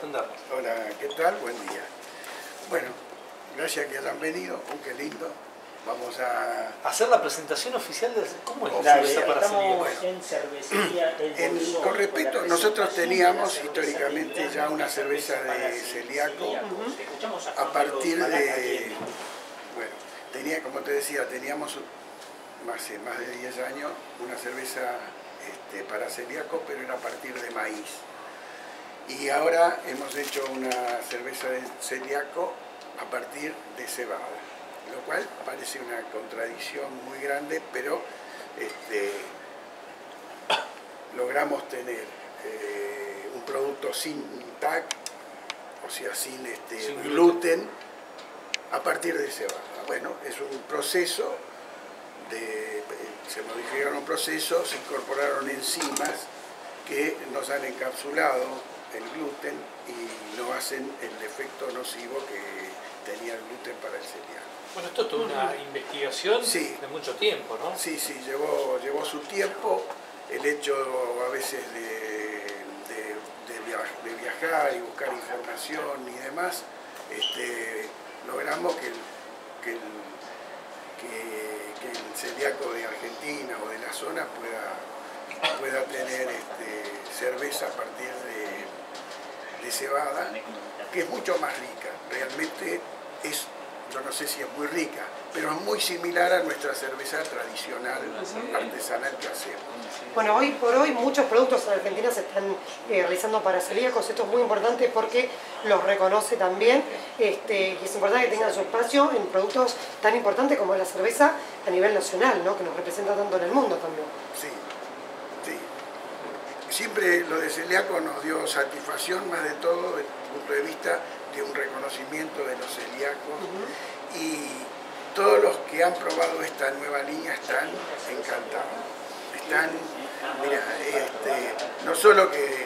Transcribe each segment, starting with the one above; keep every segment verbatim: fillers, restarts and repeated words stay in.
atendernos. Hola, ¿qué tal? Buen día. Bueno, gracias que hayan venido. Oh, qué lindo. Vamos a hacer la presentación oficial de cómo es la Dale, cerveza para Estamos celíacos. en cervecería El En, Bolsón, con respecto, la nosotros presentación teníamos de la históricamente cerveza ya una de cerveza para de celíaco celíacos. Escuchamos a a Juan partir Carlos Palaca, de, que- bueno, tenía, como te decía, teníamos hace más de diez años una cerveza este, para celíacos, pero era a partir de maíz. Y ahora hemos hecho una cerveza de celíaco a partir de cebada, lo cual parece una contradicción muy grande, pero este, logramos tener eh, un producto sin T A C, o sea, sin, este, Sin gluten, a partir de cebada. Bueno, es un proceso, de, se modificaron procesos, se incorporaron enzimas que nos han encapsulado el gluten y no hacen el efecto nocivo que tenía el gluten para el celíaco. Bueno, esto es toda una investigación Sí. de mucho tiempo, ¿no? Sí, sí, llevó, llevó su tiempo, el hecho a veces de, de, de, viajar, de viajar y buscar información y demás, este, logramos que el, que, el, que, que el celíaco de Argentina o de la zona pueda, pueda tener este, cerveza a partir de, de cebada, que es mucho más rica, realmente es. Yo no sé si es muy rica, pero es muy similar a nuestra cerveza tradicional, artesanal que hacemos. Bueno, hoy por hoy muchos productos en Argentina se están eh, realizando para celíacos. Esto es muy importante porque los reconoce también este, y es importante que tengan su espacio en productos tan importantes como la cerveza a nivel nacional, ¿no? Que nos representa tanto en el mundo también. Sí, sí. Siempre lo de celíaco nos dio satisfacción, más de todo desde el punto de vista de un reconocimiento de los celíacos. Uh-huh. Y todos los que han probado esta nueva línea están encantados. Están, mira, este, no solo que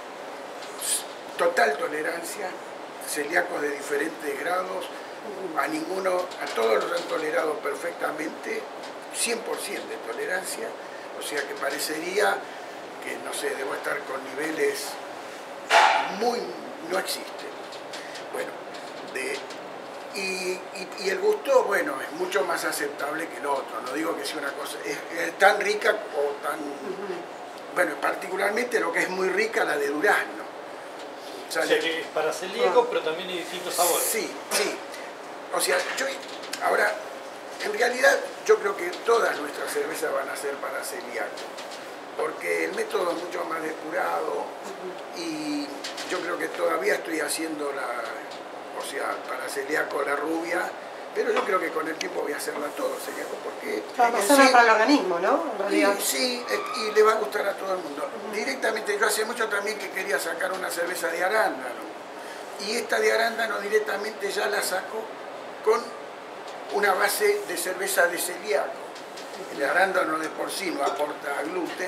total tolerancia, celíacos de diferentes grados, a ninguno, a todos los han tolerado perfectamente, cien por ciento de tolerancia, o sea que parecería que, no sé, debo estar con niveles muy, no existen. Bueno, de, y, y, y el gusto, bueno, es mucho más aceptable que el otro. No digo que sea una cosa, es, es tan rica o tan... Uh-huh. Bueno, particularmente lo que es muy rica, la de durazno. O sea, que es para celíacos, ah. pero también hay distintos sabores. Sí, sí. O sea, yo ahora, en realidad, yo creo que todas nuestras cervezas van a ser para celíacos, porque el método es mucho más depurado. Uh-huh. Y yo creo que todavía estoy haciendo la, o sea, para celíaco la rubia, pero yo creo que con el tiempo voy a hacerla todo celíaco, porque... Claro, hacerla sí, para el organismo, ¿no? En realidad. Y, sí, y le va a gustar a todo el mundo. Uh-huh. Directamente, yo hace mucho también que quería sacar una cerveza de arándano, y esta de arándano directamente ya la saco con una base de cerveza de celíaco. El arándano de porcino aporta gluten,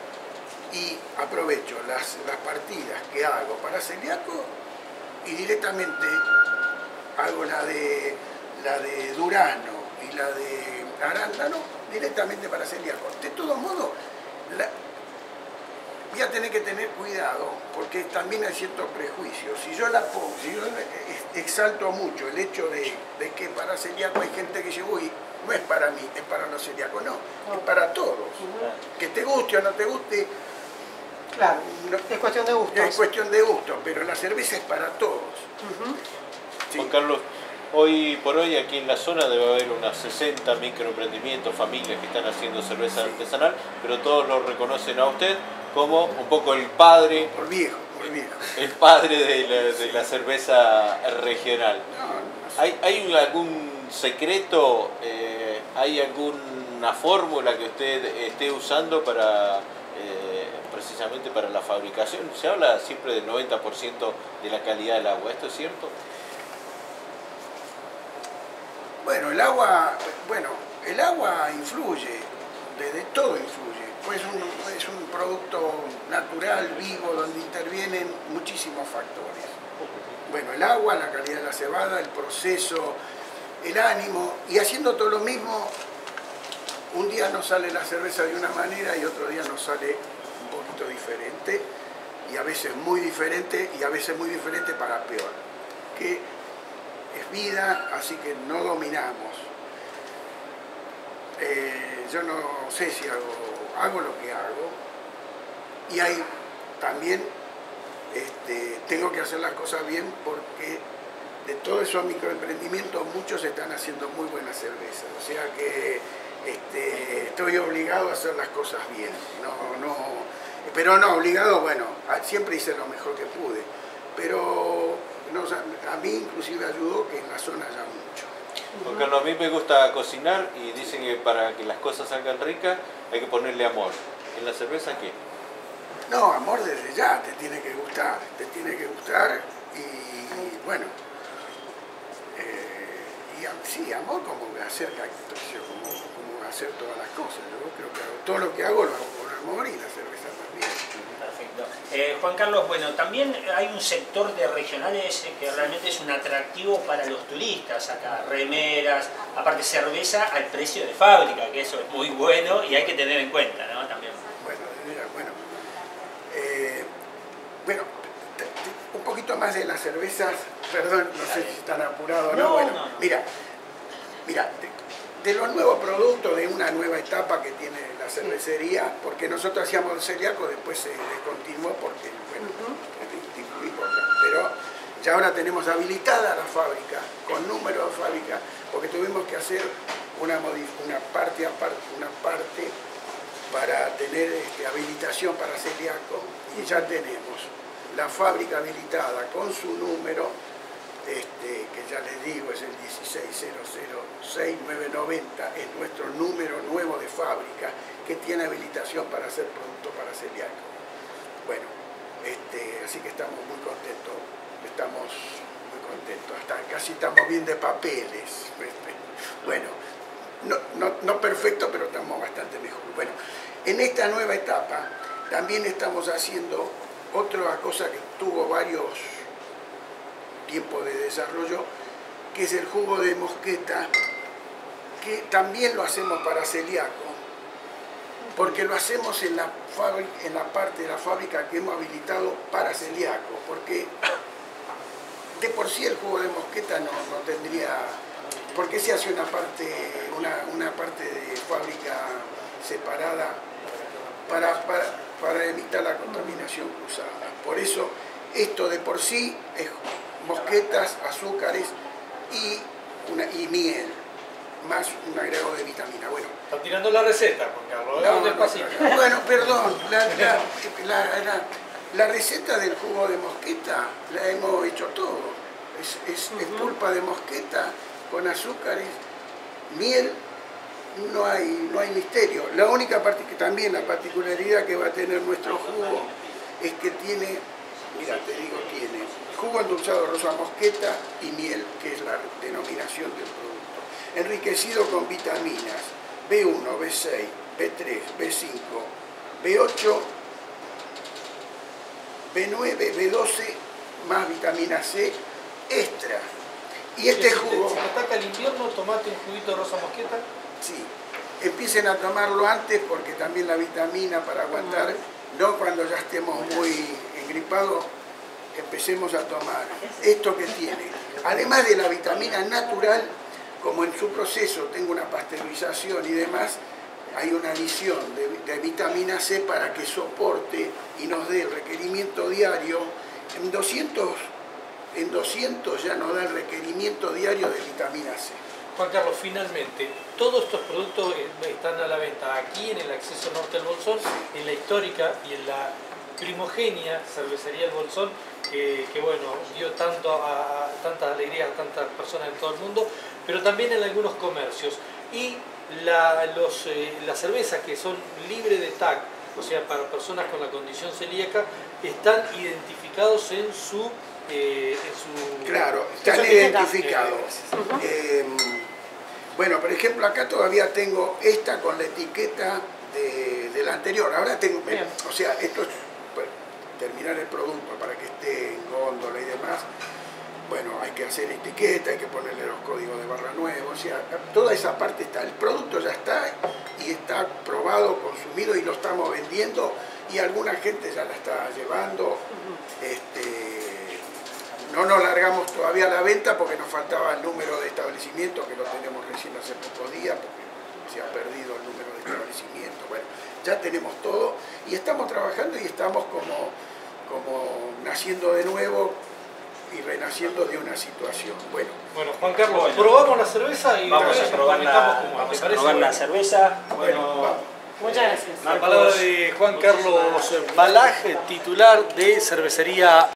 y aprovecho las, las partidas que hago para celíaco y directamente hago la de, la de durazno y la de arándano directamente para celíaco. De todos modos, la, voy a tener que tener cuidado porque también hay ciertos prejuicios. Si yo la pongo, si yo exalto mucho el hecho de, de que para celíaco hay gente que dice, uy, no es para mí, es para los celíacos, no, es para todos. Uh-huh. Que te guste o no te guste, claro, no, es cuestión de gusto. Es cuestión de gusto, pero la cerveza es para todos. Uh-huh. Sí. Juan Carlos, hoy por hoy aquí en la zona debe haber unas sesenta microemprendimientos, familias que están haciendo cerveza sí. artesanal, pero todos lo reconocen a usted como un poco el padre, por viejo, por viejo. el padre de la, de la cerveza regional. No, no sé. ¿Hay, ¿Hay algún secreto, eh, hay alguna fórmula que usted esté usando para... Eh, precisamente para la fabricación? Se habla siempre del noventa por ciento de la calidad del agua, ¿esto es cierto? Bueno, el agua, bueno, el agua influye, desde todo influye, pues es un, es un producto natural, vivo, donde intervienen muchísimos factores. Bueno, el agua, la calidad de la cebada, el proceso, el ánimo, y haciendo todo lo mismo, un día nos sale la cerveza de una manera y otro día nos sale un poquito diferente, y a veces muy diferente, y a veces muy diferente para peor. Que es vida, así que no dominamos. Eh, yo no sé si hago, hago lo que hago, y hay también, este, tengo que hacer las cosas bien porque de todos esos microemprendimientos muchos están haciendo muy buenas cervezas, o sea que este, estoy obligado a hacer las cosas bien, no, no, pero no obligado, bueno, siempre hice lo mejor que pude, pero no, a mí inclusive ayudó que en la zona haya mucho. Porque a mí me gusta cocinar y dicen que para que las cosas salgan ricas hay que ponerle amor. ¿En la cerveza qué? No, amor desde ya, te tiene que gustar, te tiene que gustar y bueno, eh, y sí, amor como hacer, como, como hacer todas las cosas. Yo creo que hago, todo lo que hago lo hago con amor y la cerveza también. Perfecto. Eh, Juan Carlos, bueno, también hay un sector de regionales que realmente es un atractivo para los turistas acá, remeras, aparte cerveza al precio de fábrica, que eso es muy bueno y hay que tener en cuenta, ¿no? También. Bueno, mira, bueno, eh, bueno, te, te, un poquito más de las cervezas, perdón, no sé si están apurados o no, no, bueno, no. mira, mira, de, de los nuevos productos, de una nueva etapa que tiene la cervecería, porque nosotros hacíamos el celíaco, después se descontinuó porque, bueno, uh-huh. no importa, pero ya ahora tenemos habilitada la fábrica, con número de fábrica, porque tuvimos que hacer una, una parte aparte, una parte para tener este, habilitación para celíaco, y ya tenemos la fábrica habilitada con su número, este, que ya les digo es el dieciséis cero cero seis nueve nueve cero, es nuestro número nuevo de fábrica que tiene habilitación para hacer producto para celíaco. Bueno, este, así que estamos muy contentos, estamos muy contentos, hasta casi estamos bien de papeles. Bueno, no, no, no perfecto, pero estamos bastante mejor. Bueno, en esta nueva etapa también estamos haciendo otra cosa que tuvo varios tiempos de desarrollo, que es el jugo de mosqueta, que también lo hacemos para celíaco, porque lo hacemos en la, en la parte de la fábrica que hemos habilitado para celíaco, porque de por sí el jugo de mosqueta no, no tendría, porque se hace una parte, una, una parte de fábrica separada para, para, para evitar la contaminación cruzada. Por eso esto de por sí es mosquetas, azúcares y, una, y miel, más un agregado de vitamina. Bueno, está tirando la receta, Juan Carlos. No, no, no, bueno, perdón, la, la, la, la, la receta del jugo de mosqueta la hemos hecho todo. Es, es, uh-huh. es pulpa de mosqueta con azúcares, miel, no hay, no hay misterio. La única parte que también la particularidad que va a tener nuestro jugo es que tiene, mira, te digo, tiene jugo endulzado rosa mosqueta y miel, que es la denominación del producto, enriquecido con vitaminas B uno, B seis, B tres, B cinco, B ocho, B nueve, B doce, más vitamina C extra. Y este si jugo... Si te ataca el invierno, tomate un juguito de rosa mosqueta. Sí, empiecen a tomarlo antes porque también la vitamina para aguantar, no cuando ya estemos muy engripados, empecemos a tomar esto que tiene. Además de la vitamina natural, como en su proceso tengo una pasteurización y demás, hay una adición de, de vitamina C para que soporte y nos dé el requerimiento diario. En doscientos, en doscientos ya nos da el requerimiento diario de vitamina C. Juan Carlos, finalmente, todos estos productos están a la venta aquí en el acceso norte del Bolsón, en la histórica y en la primogenia cervecería del Bolsón, que, que bueno, dio tanto a, a tantas alegrías a tantas personas en todo el mundo, pero también en algunos comercios. Y la, los, eh, las cervezas que son libres de T A C, o sea, para personas con la condición celíaca, están identificados en su... Eh, en su claro, están identificados. Eh, bueno, por ejemplo, acá todavía tengo esta con la etiqueta de, de la anterior. Ahora tengo, o sea, esto es para terminar el producto, para que esté en góndola y demás. bueno, hay que hacer etiqueta, hay que ponerle los códigos de barra nuevos, o sea, toda esa parte está, el producto ya está y está probado, consumido y lo estamos vendiendo y alguna gente ya la está llevando. Este, no nos largamos todavía a la venta porque nos faltaba el número de establecimientos, que lo tenemos recién hace pocos días, porque se ha perdido el número de establecimientos. Bueno, ya tenemos todo y estamos trabajando y estamos como, como naciendo de nuevo y renaciendo de una situación. Bueno, bueno Juan Carlos, bueno, probamos la cerveza y vamos a probar, la, cómo, vamos a parece? probar la cerveza. bueno, Bueno, vamos. Muchas gracias. La palabra de Juan Carlos Balaj, titular de Cervecería